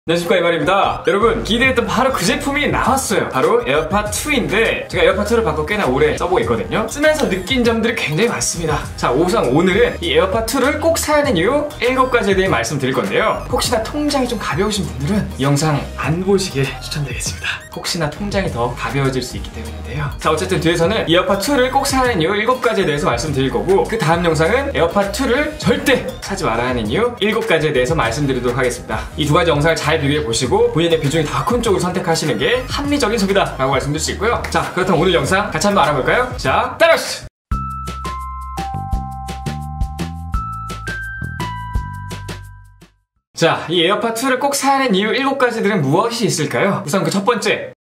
안녕하십니까, 이만입니다. 여러분, 기대했던 바로 그 제품이 나왔어요. 바로 에어팟 2인데 제가 에어팟 2를 바꿔 꽤나 오래 써보고 있거든요. 쓰면서 느낀 점들이 굉장히 많습니다. 자, 우선 오늘은 이 에어팟 2를 꼭 사야 하는 이유 7가지에 대해 말씀드릴 건데요. 혹시나 통장이 좀 가벼우신 분들은 이 영상 안 보시길 추천드리겠습니다. 혹시나 통장이 더 가벼워질 수 있기 때문인데요. 자, 어쨌든 뒤에서는 이 에어팟 2를 꼭 사야 하는 이유 7가지에 대해서 말씀드릴 거고, 그 다음 영상은 에어팟 2를 절대 사지 말아야 하는 이유 7가지에 대해서 말씀드리도록 하겠습니다. 이 두 가지 영상을 잘 비교해 보시고 본인의 비중이 더 큰 쪽을 선택하시는 게 합리적인 소비다 라고 말씀드릴 수 있고요. 자, 그렇다면 오늘 영상 같이 한번 알아볼까요? 자, 따라오시죠! 자, 이 에어팟 2를 꼭 사야 하는 이유 7가지들은 무엇이 있을까요? 우선 그 첫 번째,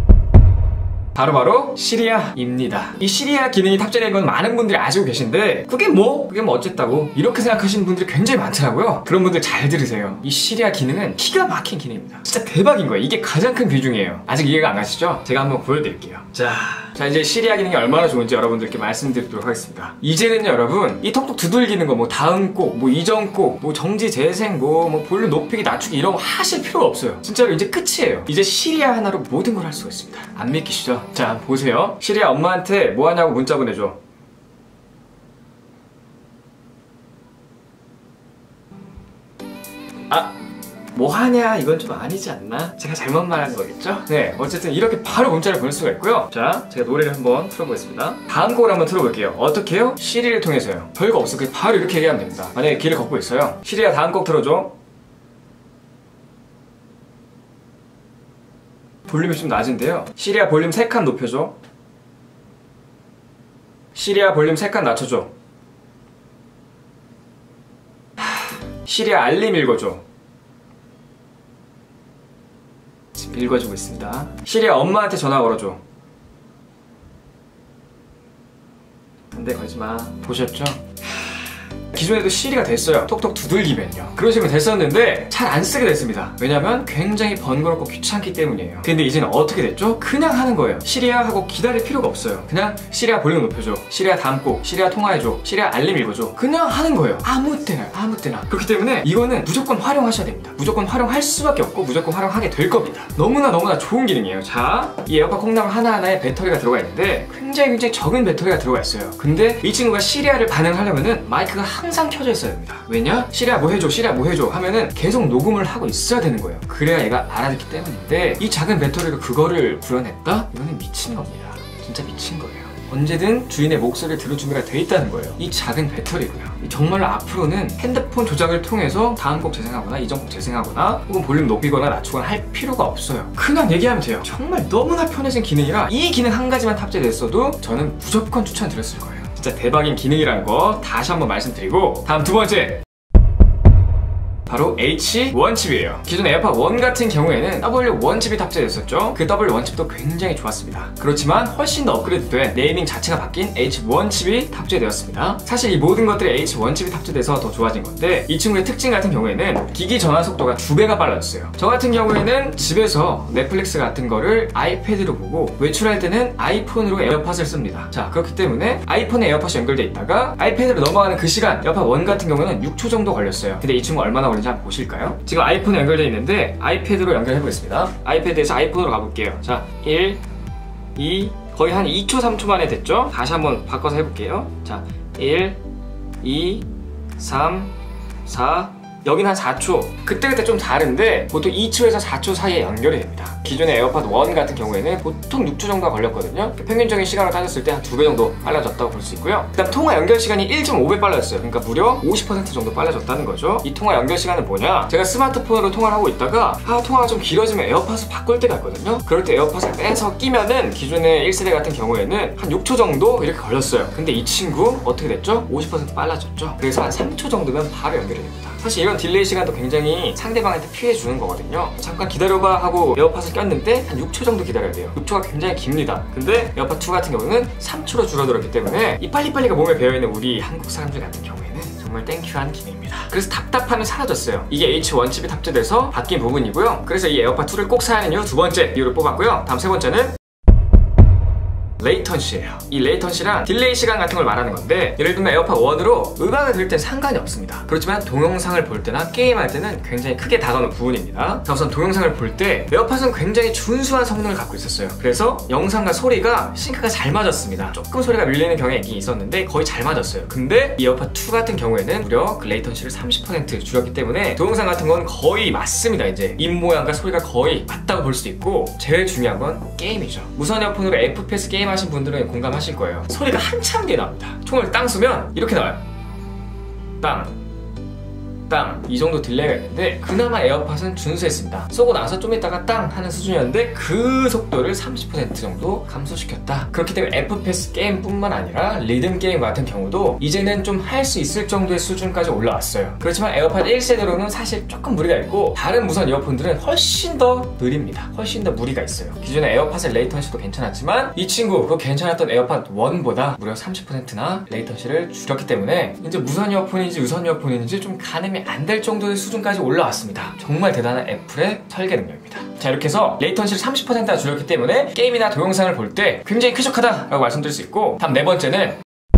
바로 시리아입니다. 이 시리아 기능이 탑재된 건 많은 분들이 아시고 계신데 그게 뭐 어쨌다고 이렇게 생각하시는 분들이 굉장히 많더라고요. 그런 분들 잘 들으세요. 이 시리아 기능은 기가 막힌 기능입니다. 진짜 대박인 거예요. 이게 가장 큰 비중이에요. 아직 이해가 안 가시죠? 제가 한번 보여드릴게요. 자, 이제 시리아 기능이 얼마나 좋은지 여러분들께 말씀드리도록 하겠습니다. 이제는 여러분, 이 톡톡 두들기는 거, 뭐 다음 곡, 뭐 이전 곡, 뭐 정지 재생, 뭐 볼륨 높이기 낮추기 이런 거 하실 필요가 없어요. 진짜로 이제 끝이에요. 이제 시리아 하나로 모든 걸 할 수가 있습니다. 안 믿기시죠? 자, 보세요. 시리아 엄마한테 뭐 하냐고 문자 보내줘. 뭐 하냐, 이건 좀 아니지 않나? 제가 잘못 말한 거겠죠? 네, 어쨌든 이렇게 바로 문자를 보낼 수가 있고요. 자, 제가 노래를 한번 틀어보겠습니다. 다음 곡을 한번 틀어볼게요. 어떻게 해요? 시리를 통해서요. 별거 없어. 그냥 바로 이렇게 얘기하면 됩니다. 만약에 길을 걷고 있어요. 시리야, 다음 곡 틀어줘. 볼륨이 좀 낮은데요. 시리야, 볼륨 3칸 높여줘. 시리야, 볼륨 3칸 낮춰줘. 시리야, 알림 읽어줘. 지금 읽어주고 있습니다. 시리야, 엄마한테 전화 걸어줘. 안돼, 걸지마. 보셨죠? 기존에도 시리가 됐어요. 톡톡 두들기면요. 그런 식으로 됐었는데 잘 안 쓰게 됐습니다. 왜냐면 굉장히 번거롭고 귀찮기 때문이에요. 근데 이제는 어떻게 됐죠? 그냥 하는 거예요. 시리야 하고 기다릴 필요가 없어요. 그냥 시리야, 볼륨 높여줘. 시리야, 다음 곡. 시리야, 통화해줘. 시리야, 알림 읽어줘. 그냥 하는 거예요. 아무 때나. 그렇기 때문에 이거는 무조건 활용하셔야 됩니다. 무조건 활용할 수밖에 없고 무조건 활용하게 될 겁니다. 너무나 좋은 기능이에요. 자, 이 에어팟 콩나물 하나하나에 배터리가 들어가 있는데 굉장히 적은 배터리가 들어가 있어요. 근데 이 친구가 시리아를 반응하려면은 마이크가 항상 켜져 있어야 됩니다. 왜냐? 시리아 뭐 해줘, 시리아 뭐 해줘 하면은 계속 녹음을 하고 있어야 되는 거예요. 그래야 얘가 알아듣기 때문인데, 이 작은 배터리로 그거를 구현했다? 이거는 미친 겁니다. 진짜 미친 거예요. 언제든 주인의 목소리를 들을 준비가 돼 있다는 거예요. 이 작은 배터리고요. 정말로 앞으로는 핸드폰 조작을 통해서 다음 곡 재생하거나 이전 곡 재생하거나 혹은 볼륨 높이거나 낮추거나 할 필요가 없어요. 그냥 얘기하면 돼요. 정말 너무나 편해진 기능이라 이 기능 한 가지만 탑재됐어도 저는 무조건 추천드렸을 거예요. 진짜 대박인 기능이라는 거 다시 한번 말씀드리고, 다음 두 번째, 바로 H1칩이에요. 기존 에어팟 1 같은 경우에는 W1칩이 탑재됐었죠. 그 W1칩도 굉장히 좋았습니다. 그렇지만 훨씬 더 업그레이드된 네이밍 자체가 바뀐 H1칩이 탑재되었습니다. 사실 이 모든 것들이 H1칩이 탑재돼서 더 좋아진 건데, 이 친구의 특징 같은 경우에는 기기 전환 속도가 2배가 빨라졌어요. 저 같은 경우에는 집에서 넷플릭스 같은 거를 아이패드로 보고 외출할 때는 아이폰으로 에어팟을 씁니다. 자, 그렇기 때문에 아이폰에 에어팟이 연결돼 있다가 아이패드로 넘어가는 그 시간, 에어팟 1 같은 경우는 6초 정도 걸렸어요. 근데 이 친구 얼마나 걸리는지 한번 보실까요? 지금 아이폰에 연결되어 있는데 아이패드로 연결해 보겠습니다. 아이패드에서 아이폰으로 가볼게요. 자, 1, 2, 거의 한 2초 3초 만에 됐죠? 다시 한번 바꿔서 해볼게요. 자, 1, 2, 3, 4, 여긴 한 4초. 그때 좀 다른데 보통 2초에서 4초 사이에 연결이 됩니다. 기존의 에어팟 1 같은 경우에는 보통 6초 정도가 걸렸거든요. 평균적인 시간으로 따졌을 때 한 2배 정도 빨라졌다고 볼 수 있고요. 그 다음 통화 연결 시간이 1.5배 빨라졌어요. 그러니까 무려 50% 정도 빨라졌다는 거죠. 이 통화 연결 시간은 뭐냐? 제가 스마트폰으로 통화를 하고 있다가 통화가 좀 길어지면 에어팟을 바꿀 때가 있거든요. 그럴 때 에어팟을 빼서 끼면은 기존의 1세대 같은 경우에는 한 6초 정도 이렇게 걸렸어요. 근데 이 친구 어떻게 됐죠? 50% 빨라졌죠. 그래서 한 3초 정도면 바로 연결이 됩니다. 사실 이런 딜레이 시간도 굉장히 상대방한테 피해 주는 거거든요. 잠깐 기다려봐 하고 에어팟을 꼈는데 한 6초 정도 기다려야 돼요. 6초가 굉장히 깁니다. 근데 에어팟 2 같은 경우는 3초로 줄어들었기 때문에 이 빨리빨리가 몸에 배어있는 우리 한국 사람들 같은 경우에는 정말 땡큐한 기능입니다. 그래서 답답함이 사라졌어요. 이게 H1칩이 탑재돼서 바뀐 부분이고요. 그래서 이 에어팟 2를 꼭 사야 하는 이유 두 번째 이유를 뽑았고요. 다음 세 번째는 레이턴시예요. 이 레이턴시란 딜레이 시간 같은 걸 말하는 건데, 예를 들면 에어팟 1으로 음악을 들을 땐 상관이 없습니다. 그렇지만 동영상을 볼 때나 게임할 때는 굉장히 크게 다가오는 부분입니다. 자, 우선 동영상을 볼 때 에어팟은 굉장히 준수한 성능을 갖고 있었어요. 그래서 영상과 소리가 싱크가 잘 맞았습니다. 조금 소리가 밀리는 경향이 있긴 있었는데 거의 잘 맞았어요. 근데 이 에어팟 2 같은 경우에는 무려 그 레이턴시를 30% 줄였기 때문에 동영상 같은 건 거의 맞습니다. 이제 입 모양과 소리가 거의 맞다고 볼 수도 있고, 제일 중요한 건 게임이죠. 무선 이어폰으로 FPS 게임 하신 분들은 공감하실 거예요. 소리가 한참 뒤에 나옵니다. 총을 땅 쏘면 이렇게 나와요. 땅, 땅, 이 정도 딜레이가 있는데 그나마 에어팟은 준수했습니다. 쏘고 나서 좀 있다가 땅 하는 수준이었는데 그 속도를 30% 정도 감소시켰다. 그렇기 때문에 FPS 게임뿐만 아니라 리듬 게임 같은 경우도 이제는 좀 할 수 있을 정도의 수준까지 올라왔어요. 그렇지만 에어팟 1세대로는 사실 조금 무리가 있고, 다른 무선 이어폰들은 훨씬 더 느립니다. 훨씬 더 무리가 있어요. 기존의 에어팟의 레이턴시도 괜찮았지만 이 친구, 그 괜찮았던 에어팟 1보다 무려 30%나 레이턴시를 줄였기 때문에 이제 무선 이어폰인지 유선 이어폰인지 좀 가늠이 안 될 정도의 수준까지 올라왔습니다. 정말 대단한 애플의 설계 능력입니다. 자, 이렇게 해서 레이턴시를 30%나 줄였기 때문에 게임이나 동영상을 볼 때 굉장히 쾌적하다라고 말씀드릴 수 있고, 다음 네 번째는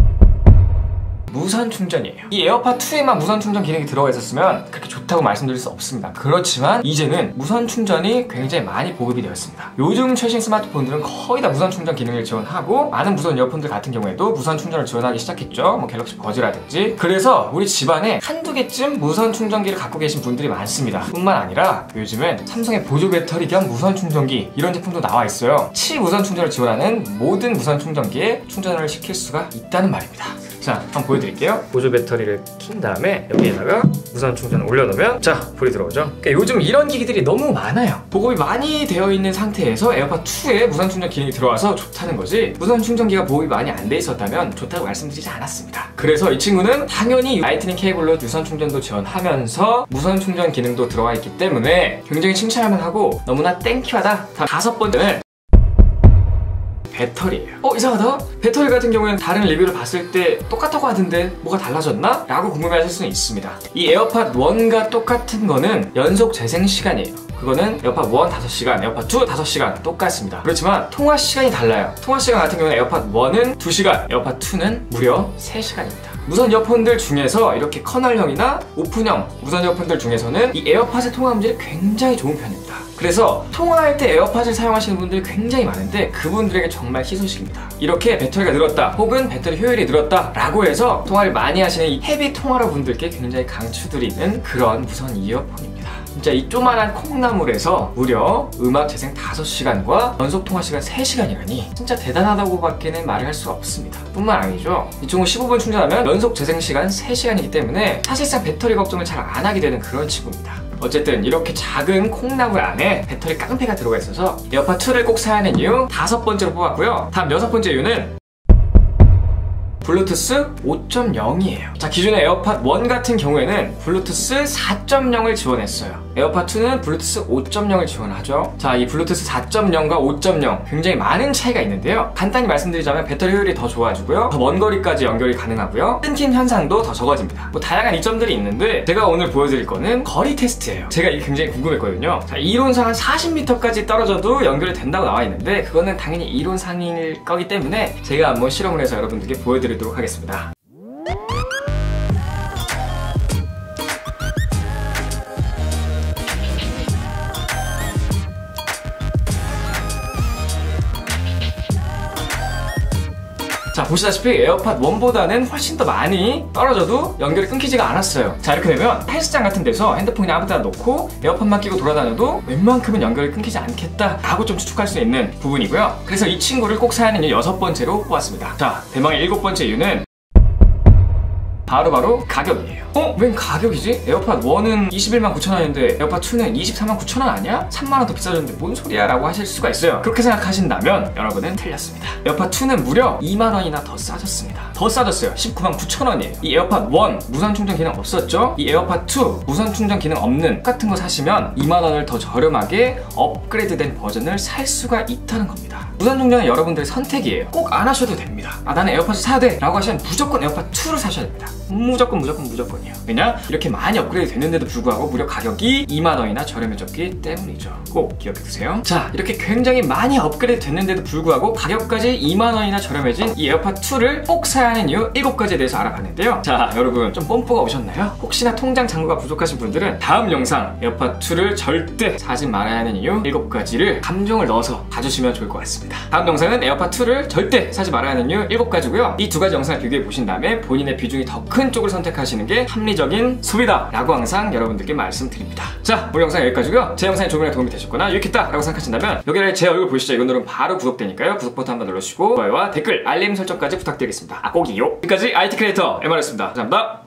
무선 충전이에요. 이 에어팟 2에만 무선 충전 기능이 들어가 있었으면 그렇게 좋다고 말씀드릴 수 없습니다. 그렇지만 이제는 무선 충전이 굉장히 많이 보급이 되었습니다. 요즘 최신 스마트폰들은 거의 다 무선 충전 기능을 지원하고, 많은 무선 이어폰들 같은 경우에도 무선 충전을 지원하기 시작했죠. 뭐 갤럭시 버즈라든지. 그래서 우리 집안에 한두 개쯤 무선 충전기를 갖고 계신 분들이 많습니다. 뿐만 아니라 요즘은 삼성의 보조 배터리 겸 무선 충전기, 이런 제품도 나와 있어요. 무선 충전을 지원하는 모든 무선 충전기에 충전을 시킬 수가 있다는 말입니다. 자, 한번 보여드릴게요. 보조 배터리를 킨 다음에 여기에다가 무선 충전을 올려놓으면 자, 불이 들어오죠. 그러니까 요즘 이런 기기들이 너무 많아요. 보급이 많이 되어 있는 상태에서 에어팟 2에 무선 충전 기능이 들어와서 좋다는 거지, 무선 충전기가 보급이 많이 안 돼 있었다면 좋다고 말씀드리지 않았습니다. 그래서 이 친구는 당연히 라이트닝 케이블로 유선 충전도 지원하면서 무선 충전 기능도 들어와 있기 때문에 굉장히 칭찬할 만하고 너무나 땡큐하다. 다섯 번째는 배터리예요. 이상하다? 배터리 같은 경우에는 다른 리뷰를 봤을 때 똑같다고 하던데 뭐가 달라졌나? 라고 궁금해하실 수는 있습니다. 이 에어팟 1과 똑같은 거는 연속 재생 시간이에요. 그거는 에어팟 1 5시간, 에어팟 2 5시간 똑같습니다. 그렇지만 통화 시간이 달라요. 통화 시간 같은 경우는 에어팟 1은 2시간, 에어팟 2는 무려 3시간입니다. 무선 이어폰들 중에서 이렇게 커널형이나 오픈형 무선 이어폰들 중에서는 이 에어팟의 통화 음질이 굉장히 좋은 편입니다. 그래서 통화할 때 에어팟을 사용하시는 분들이 굉장히 많은데 그분들에게 정말 희소식입니다. 이렇게 배터리가 늘었다, 혹은 배터리 효율이 늘었다 라고 해서 통화를 많이 하시는 이 헤비 통화러 분들께 굉장히 강추드리는 그런 무선 이어폰입니다. 진짜 이 조만한 콩나물에서 무려 음악 재생 5시간과 연속 통화 시간 3시간이라니 진짜 대단하다고 밖에는 말을 할 수가 없습니다. 뿐만 아니죠, 이 친구 15분 충전하면 연속 재생 시간 3시간이기 때문에 사실상 배터리 걱정을 잘 안 하게 되는 그런 친구입니다. 어쨌든 이렇게 작은 콩나물 안에 배터리 깡패가 들어가 있어서 에어팟 2를 꼭 사야 하는 이유 5번째로 뽑았고요. 다음 6번째 이유는 블루투스 5.0이에요. 자, 기존의 에어팟 1 같은 경우에는 블루투스 4.0을 지원했어요. 에어팟 2는 블루투스 5.0을 지원하죠. 자, 이 블루투스 4.0과 5.0 굉장히 많은 차이가 있는데요. 간단히 말씀드리자면 배터리 효율이 더 좋아지고요, 더 먼 거리까지 연결이 가능하고요, 끊김 현상도 더 적어집니다. 뭐 다양한 이점들이 있는데 제가 오늘 보여드릴 거는 거리 테스트예요. 제가 이게 굉장히 궁금했거든요. 자, 이론상 한 40m까지 떨어져도 연결이 된다고 나와 있는데 그거는 당연히 이론상일 거기 때문에 제가 한번 실험을 해서 여러분들께 보여드리도록 하겠습니다. 자, 보시다시피 에어팟 1보다는 훨씬 더 많이 떨어져도 연결이 끊기지가 않았어요. 자, 이렇게 되면 헬스장 같은 데서 핸드폰이 아무 데나 놓고 에어팟만 끼고 돌아다녀도 웬만큼은 연결이 끊기지 않겠다 라고 좀 추측할 수 있는 부분이고요. 그래서 이 친구를 꼭 사야 하는 이유 6번째로 뽑았습니다. 자, 대망의 7번째 이유는 바로 가격이에요. 웬 가격이지? 에어팟 1은 21만 9천 원인데 에어팟 2는 24만 9천 원 아니야? 3만 원 더 비싸졌는데 뭔 소리야? 라고 하실 수가 있어요. 그렇게 생각하신다면 여러분은 틀렸습니다. 에어팟 2는 무려 2만 원이나 더 싸졌습니다. 더 싸졌어요. 19만 9천 원이에요. 이 에어팟 1 무선 충전 기능 없었죠? 이 에어팟 2 무선 충전 기능 없는 똑같은 거 사시면 2만 원을 더 저렴하게 업그레이드된 버전을 살 수가 있다는 겁니다. 무선 충전은 여러분들의 선택이에요. 꼭 안 하셔도 됩니다. 나는 에어팟을 사야 돼 라고 하시면 무조건 에어팟 2를 사셔야 됩니다. 무조건이에요. 왜냐? 이렇게 많이 업그레이드 됐는데도 불구하고 무려 가격이 2만원이나 저렴해졌기 때문이죠. 꼭 기억해두세요. 자, 이렇게 굉장히 많이 업그레이드 됐는데도 불구하고 가격까지 2만원이나 저렴해진 이 에어팟 2를 꼭 사야 하는 이유 7가지에 대해서 알아봤는데요. 자, 여러분 좀 뽐뿌가 오셨나요? 혹시나 통장 잔고가 부족하신 분들은 다음 영상 에어팟 2를 절대 사지 말아야 하는 이유 7가지를 감정을 넣어서 봐주시면 좋을 것 같습니다. 다음 영상은 에어팟 2를 절대 사지 말아야 하는 이유 7가지고요. 이 두 가지 영상을 비교해 보신 다음에 본인의 비중이 더 큰 쪽을 선택하시는 게 합리적인 소비다 라고 항상 여러분들께 말씀드립니다. 자, 오늘 영상 여기까지고요. 제 영상이 조금이라도 도움이 되셨거나 유익했다 라고 생각하신다면 여기 아래 제 얼굴 보이시죠? 이거 누르면 바로 구독되니까요. 구독 버튼 한번 눌러주시고 좋아요와 댓글, 알림 설정까지 부탁드리겠습니다. 꼭이요. 여기까지 IT 크리에이터 MR였습니다. 감사합니다.